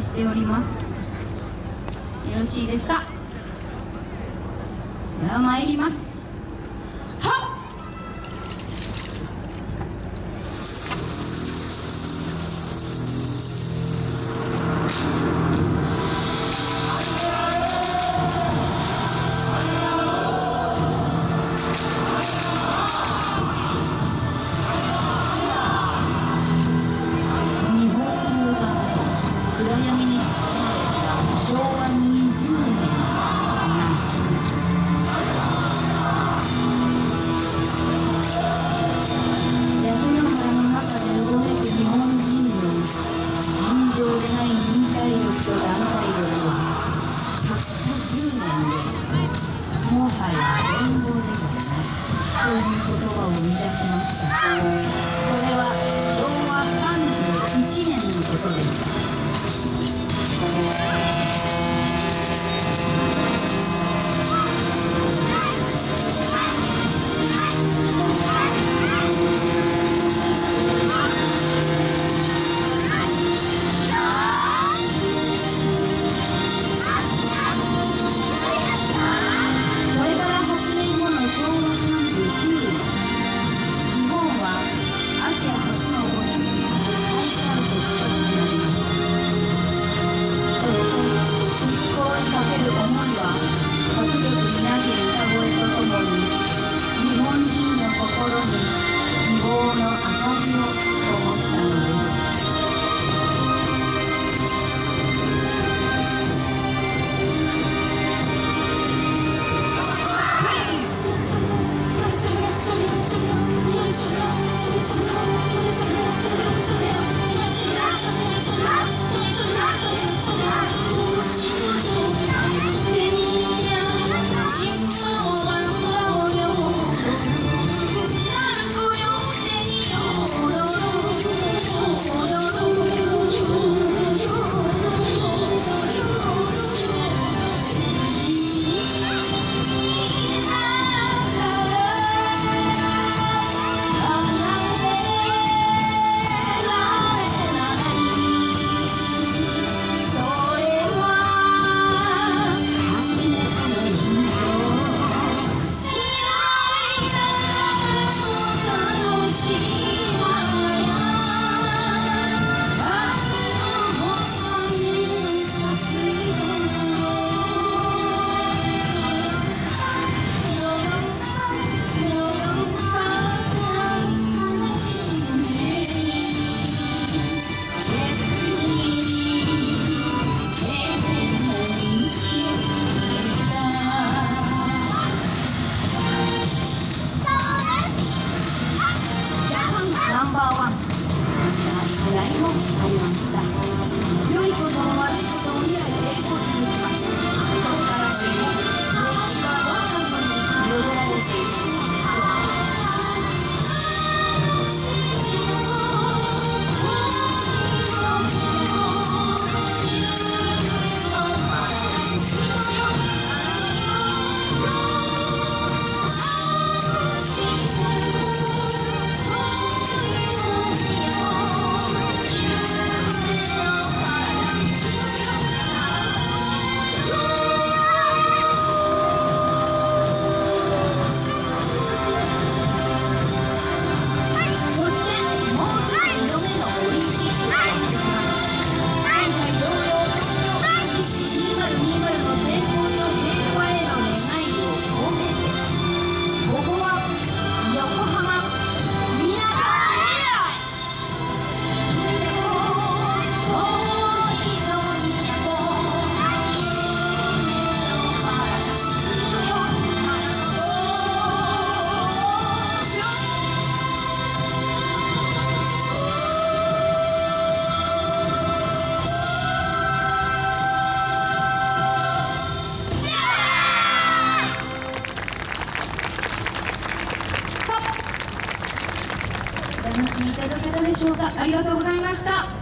しております。よろしいですか。では参ります。昭和20年焼け野原の中でうごめく日本人の尋常でない忍耐力と団体力はたった10年でもはや連合ではないという言葉を生み出しました。それは昭和31年のことでした。何もありました。良いことも悪いことも未来で起こっていきます。それから歴史はどんな風に彩られていくのでしょう。お楽しみいただけたでしょうか。ありがとうございました。